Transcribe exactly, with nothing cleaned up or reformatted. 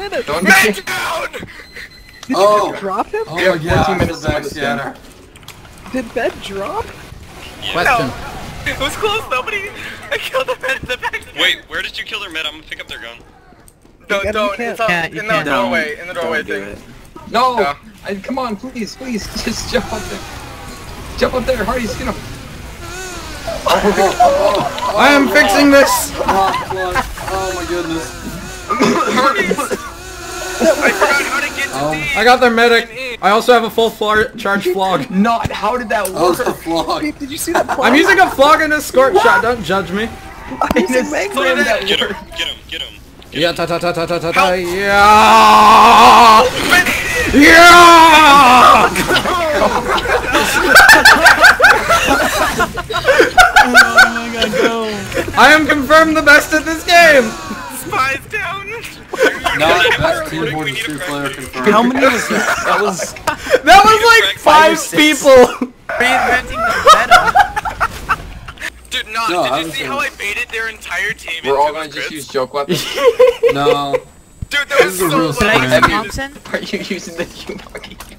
minutes. Don't Man down! Did Oh. you drop him? Oh Yeah, my god, fourteen minutes back to scatter. Did Ben drop? Question. No. It was close, nobody. I killed the med in the back. Wait, where did you kill their med? I'm gonna pick up their gun. Don't, You don't, can't- it's up can't- you in the can't. doorway, in the doorway Don't do thing. it. No! Yeah. I, come on, please, please, just jump up there. Jump up there, Hardy, get him. Oh, I am fixing this! oh, blood. Oh my goodness. I forgot how to get to Oh. D. I got their medic. I also have a full floor charge flog. Not, how did that Oh, work? it's the flog. Pete, did you see that? I'm using a flog and a escort shot. Don't judge me. I'm using Meg Slow Man. down. Get him, get him, get him. Yeah, ta ta ta ta ta ta ta. Yeah. Yeah. Oh my god, go! I am confirmed the best at this game. Spies down. Not We best need team a more than two crack player team. confirmed. How many was that? That was That was like five people. reinventing the meta. Dude, no, No, did I you was see saying- how I baited their entire team We're all into gonna a just crit? use joke weapons. No. Dude, that This was is a so real low. Can I use Have the you- Thompson? Are you using the Q-Buggy?